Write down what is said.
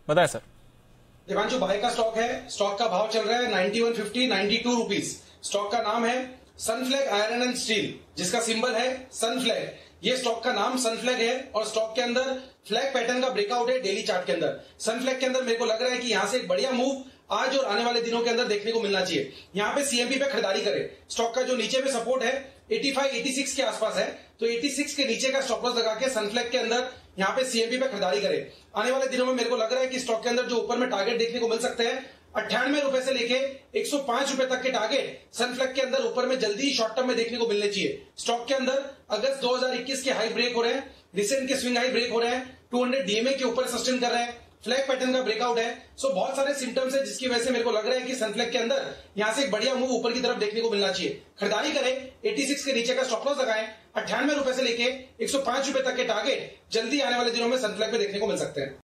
बताएं सर। दिवांशु भाई का स्टॉक है। स्टॉक का भाव चल रहा है 9150 92 रुपीज। स्टॉक का नाम है सनफ्लैग आयरन एंड स्टील, जिसका सिंबल है सनफ्लैग। ये स्टॉक का नाम सनफ्लैग है और स्टॉक के अंदर फ्लैग पैटर्न का ब्रेकआउट है डेली चार्ट के अंदर। सनफ्लैग के अंदर मेरे को लग रहा है कि यहां से एक बढ़िया मूव आज और आने वाले दिनों के अंदर देखने को मिलना चाहिए। यहां पे सीएमपी पे खरीदारी करे। स्टॉक का जो नीचे में सपोर्ट है 85 86 के आसपास है, तो 86 के नीचे का स्टॉप लॉस लगा के सनफ्लैग के अंदर यहां पे सीएमपी पे खरीदारी करे। आने वाले दिनों में मेरे को लग रहा है कि स्टॉक के अंदर जो ऊपर में टारगेट देखने को मिल सकते हैं 98 रुपए से लेके 105 रुपए तक के टारगेट सनफ्लैग के अंदर ऊपर में जल्दी शॉर्ट टर्म में देखने को मिलने चाहिए। स्टॉक के अंदर अगस्त 2021 के हाई ब्रेक हो रहे हैं, रिसेंट के स्विंग हाई ब्रेक हो रहे हैं, 200 डीएमए के ऊपर सस्टेन कर रहे हैं, फ्लैग पैटर्न का ब्रेकआउट है। सो बहुत सारे सिम्टम्स है जिसकी वजह से मेरे को लग रहा है कि सनफ्लैग के अंदर यहां से एक बढ़िया मूव ऊपर की तरफ देखने को मिलना चाहिए। खरीदारी करें, 86 के नीचे का स्टॉप लॉस लगाएं, 98 रुपए से लेके 105 रुपए तक के टारगेट जल्दी आने वाले दिनों में सनफ्लैग पे देखने को मिल सकते हैं।